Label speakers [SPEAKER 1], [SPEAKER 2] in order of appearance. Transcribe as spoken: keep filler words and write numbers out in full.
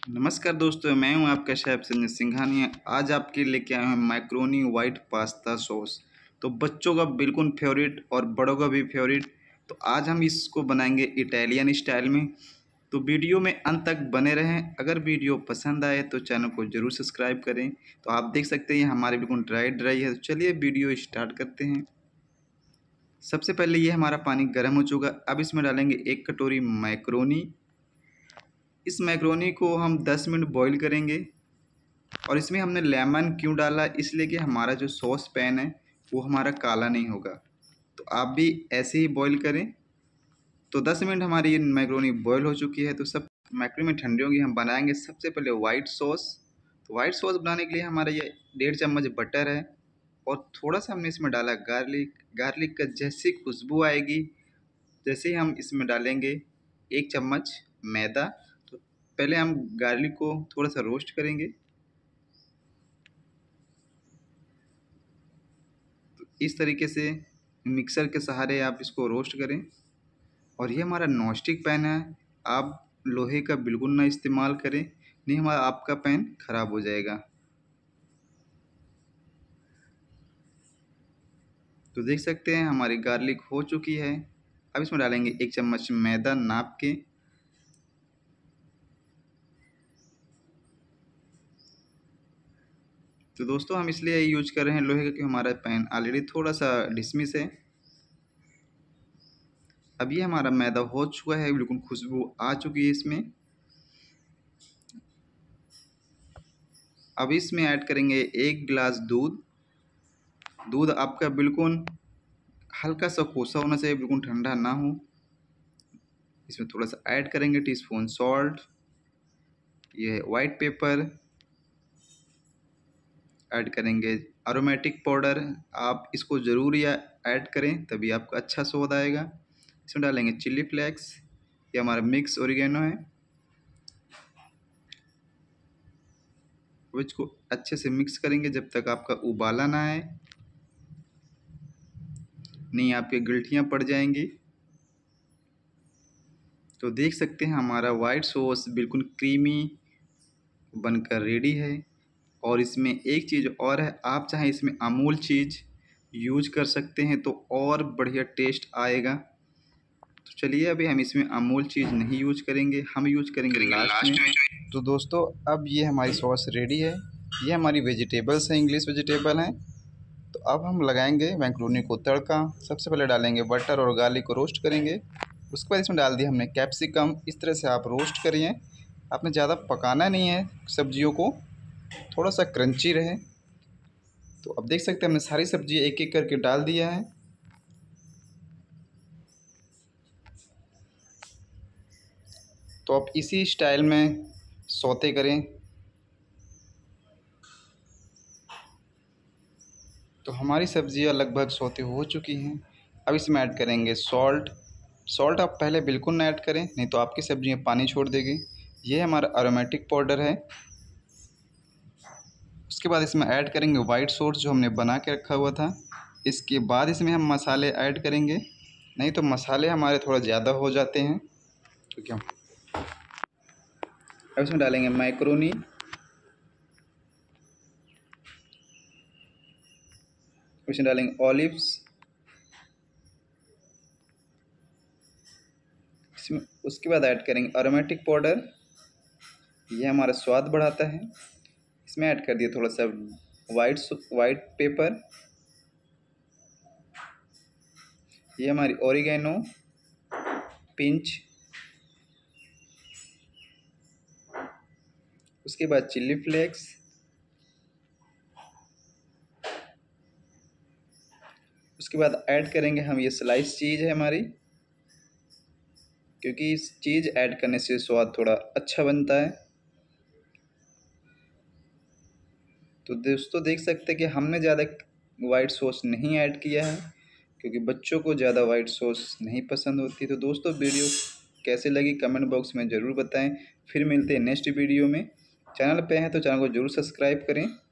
[SPEAKER 1] नमस्कार दोस्तों, मैं हूं आपका शेफ संजय सिंघानिया। आज आपके लिए लेके आया हूं मैक्रोनी वाइट पास्ता सॉस। तो बच्चों का बिल्कुल फेवरेट और बड़ों का भी फेवरेट। तो आज हम इसको बनाएंगे इटालियन स्टाइल में। तो वीडियो में अंत तक बने रहें। अगर वीडियो पसंद आए तो चैनल को जरूर सब्सक्राइब करें। तो आप देख सकते हैं हमारे बिल्कुल ड्राई ड्राई है। तो चलिए वीडियो स्टार्ट करते हैं। सबसे पहले ये हमारा पानी गर्म हो चुका। अब इसमें डालेंगे एक कटोरी मैक्रोनी। इस मैक्रोनी को हम दस मिनट बॉईल करेंगे। और इसमें हमने लेमन क्यों डाला, इसलिए कि हमारा जो सॉस पैन है वो हमारा काला नहीं होगा। तो आप भी ऐसे ही बॉईल करें। तो दस मिनट हमारी ये मैक्रोनी बॉईल हो चुकी है। तो सब मैक्रोनी ठंडी होंगी, हम बनाएंगे सबसे पहले वाइट सॉस। तो वाइट सॉस बनाने के लिए हमारा ये डेढ़ चम्मच बटर है। और थोड़ा सा हमने इसमें डाला गार्लिक। गार्लिक का जैसी खुशबू आएगी, जैसे ही हम इसमें डालेंगे एक चम्मच मैदा। तो पहले हम गार्लिक को थोड़ा सा रोस्ट करेंगे। इस तरीके से मिक्सर के सहारे आप इसको रोस्ट करें। और ये हमारा नॉनस्टिक पैन है, आप लोहे का बिल्कुल ना इस्तेमाल करें, नहीं हमारा आपका पैन खराब हो जाएगा। तो देख सकते हैं हमारी गार्लिक हो चुकी है। अब इसमें डालेंगे एक चम्मच मैदा नाप के। तो दोस्तों हम इसलिए यूज कर रहे हैं लोहे का कि हमारा पैन ऑलरेडी थोड़ा सा डिसमिस है। अब ये हमारा मैदा हो चुका है, बिल्कुल खुशबू आ चुकी है इसमें। अब इसमें ऐड करेंगे एक गिलास दूध। दूध आपका बिल्कुल हल्का सा कोसा होना चाहिए, बिल्कुल ठंडा ना हो। इसमें थोड़ा सा ऐड करेंगे टीस्पून सॉल्ट। ये है वाइट पेपर। ऐड करेंगे अरोमेटिक पाउडर। आप इसको ज़रूर या ऐड करें, तभी आपका अच्छा स्वाद आएगा। इसमें डालेंगे चिल्ली फ्लेक्स। ये हमारा मिक्स ओरिगेनो है। वो इसको अच्छे से मिक्स करेंगे जब तक आपका उबाला ना आए, नहीं आपके गिल्टियाँ पड़ जाएंगी। तो देख सकते हैं हमारा वाइट सॉस बिल्कुल क्रीमी बनकर रेडी है। और इसमें एक चीज़ और है, आप चाहें इसमें अमूल चीज़ यूज कर सकते हैं तो और बढ़िया टेस्ट आएगा। तो चलिए अभी हम इसमें अमूल चीज़ नहीं यूज करेंगे, हम यूज करेंगे लास्ट में। तो दोस्तों अब ये हमारी सॉस रेडी है। ये हमारी वेजिटेबल्स हैं, इंग्लिश वेजिटेबल हैं। तो अब हम लगाएंगे मैक्रोनी को तड़का। सबसे पहले डालेंगे बटर और गार्लिक को रोस्ट करेंगे। उसके बाद इसमें डाल दिया हमने कैप्सिकम। इस तरह से आप रोस्ट करिए, आपने ज़्यादा पकाना नहीं है सब्जियों को, थोड़ा सा क्रंची रहे। तो अब देख सकते हैं हमने सारी सब्जी एक एक करके डाल दिया है। तो आप इसी स्टाइल में सौते करें। तो हमारी सब्जियां लगभग सौते हो चुकी हैं। अब इसमें ऐड करेंगे सॉल्ट। सॉल्ट आप पहले बिल्कुल ना ऐड करें, नहीं तो आपकी सब्जियां पानी छोड़ देगी। ये हमारा अरोमेटिक पाउडर है। उसके बाद इसमें ऐड करेंगे वाइट सॉस जो हमने बना के रखा हुआ था। इसके बाद इसमें हम मसाले ऐड करेंगे, नहीं तो मसाले हमारे थोड़ा ज़्यादा हो जाते हैं। तो क्या अब इसमें डालेंगे मैक्रोनी। इसमें डालेंगे ऑलिव्स। इसमें उसके बाद ऐड करेंगे अरोमेटिक पाउडर, ये हमारा स्वाद बढ़ाता है। इसमें ऐड कर दिया थोड़ा सा वाइट वाइट पेपर। ये हमारी ओरिगेनो पिंच। उसके बाद चिल्ली फ्लेक्स। उसके बाद ऐड करेंगे हम ये स्लाइस चीज़ है हमारी, क्योंकि इस चीज़ ऐड करने से स्वाद थोड़ा अच्छा बनता है। तो दोस्तों देख सकते हैं कि हमने ज़्यादा वाइट सॉस नहीं ऐड किया है, क्योंकि बच्चों को ज़्यादा वाइट सॉस नहीं पसंद होती। तो दोस्तों वीडियो कैसे लगी कमेंट बॉक्स में ज़रूर बताएं। फिर मिलते हैं नेक्स्ट वीडियो में। चैनल पे हैं तो चैनल को ज़रूर सब्सक्राइब करें।